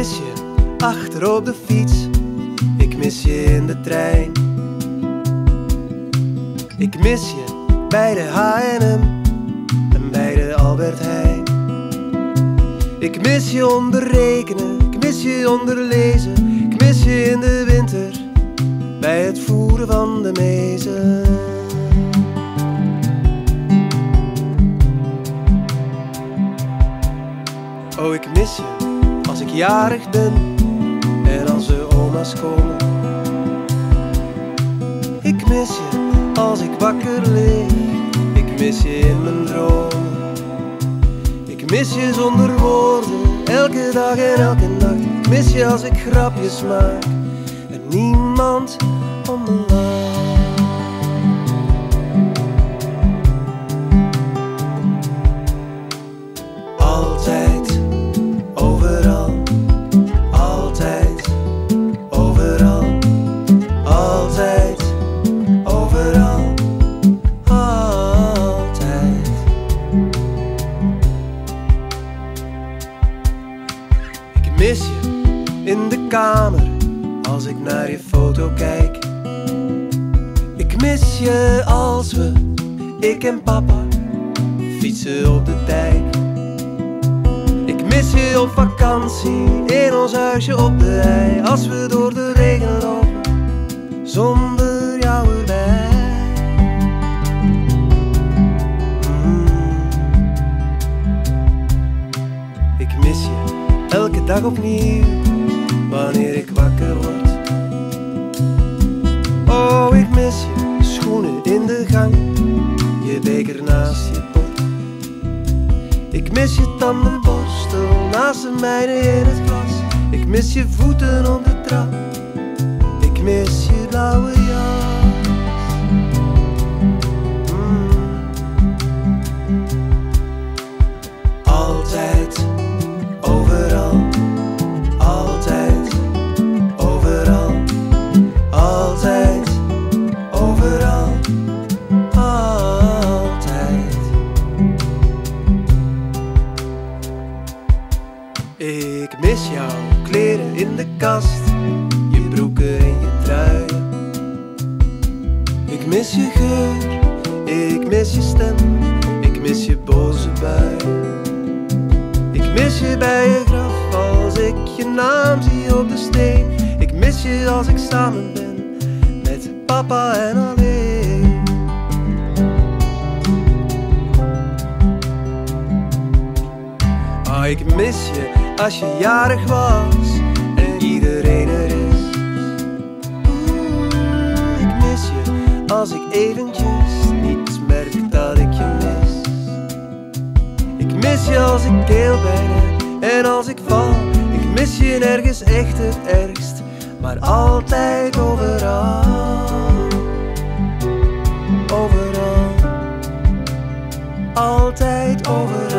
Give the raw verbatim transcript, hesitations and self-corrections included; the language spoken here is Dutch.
mis je achter op de fiets, ik mis je in de trein. Ik mis je bij de H en M en bij de Albert Heijn. Ik mis je onder rekenen, ik mis je onder lezen. Ik mis je in de winter, bij het voeren van de mezen. Oh, ik mis je als ik jarig ben en als de oma's komen. Ik mis je als ik wakker lig, ik mis je in mijn dromen. Ik mis je zonder woorden, elke dag en elke nacht. Ik mis je als ik grapjes maak en niemand om me lacht. Altijd, overal, altijd, overal, altijd, overal, altijd. Ik mis je in de kamer als ik naar je foto kijk. Ik mis je als we, ik en papa, fietsen op de dijk. Ik mis je op vakantie in ons huisje op de hei, als we door de regen lopen zonder jou erbij. Mm. Ik mis je elke dag opnieuw wanneer ik wakker word. Oh, ik mis je schoenen in de gang, je beker naast je bord. Ik mis je tandenborstel naast de mijne in het glas. Ik mis je voeten op de trap, ik mis je blauwe jas. Mm. Altijd, overal, altijd, overal, altijd, overal, altijd. Ik mis jouw kleren in de kast, je broeken en je truien. Ik mis je geur, ik mis je stem, ik mis je boze bui. Ik mis je bij je graf als ik je naam zie op de steen. Ik mis je als ik samen ben met papa en alleen. Oh, ik mis je als je jarig was en iedereen er is. Oeh, ik mis je als ik eventjes niet merk dat ik je mis. Ik mis je als ik keelpijn heb en als ik val. Ik mis je nergens echt het ergst, maar altijd overal. Overal, altijd overal.